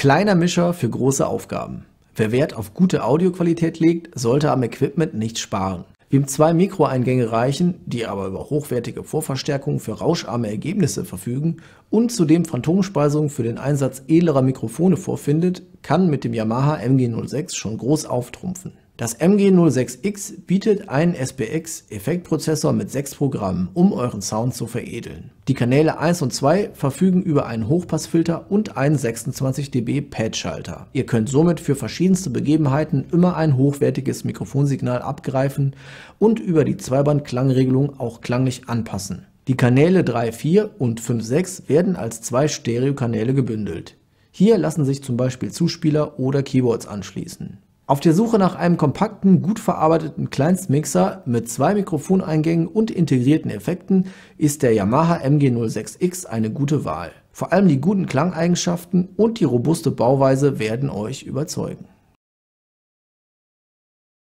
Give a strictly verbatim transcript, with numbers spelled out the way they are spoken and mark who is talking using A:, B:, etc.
A: Kleiner Mischer für große Aufgaben. Wer Wert auf gute Audioqualität legt, sollte am Equipment nicht sparen. Wem zwei Mikroeingänge reichen, die aber über hochwertige Vorverstärkungen für rauscharme Ergebnisse verfügen und zudem Phantomspeisung für den Einsatz edlerer Mikrofone vorfindet, kann mit dem Yamaha M G null sechs schon groß auftrumpfen. Das M G null sechs X bietet einen S P X-Effektprozessor mit sechs Programmen, um euren Sound zu veredeln. Die Kanäle eins und zwei verfügen über einen Hochpassfilter und einen sechsundzwanzig Dezibel Pad-Schalter. Ihr könnt somit für verschiedenste Begebenheiten immer ein hochwertiges Mikrofonsignal abgreifen und über die Zweiband-Klangregelung auch klanglich anpassen. Die Kanäle drei, vier und fünf, sechs werden als zwei Stereokanäle gebündelt. Hier lassen sich zum Beispiel Zuspieler oder Keyboards anschließen. Auf der Suche nach einem kompakten, gut verarbeiteten Kleinstmixer mit zwei Mikrofoneingängen und integrierten Effekten ist der Yamaha M G null sechs X eine gute Wahl. Vor allem die guten Klangeigenschaften und die robuste Bauweise werden euch überzeugen.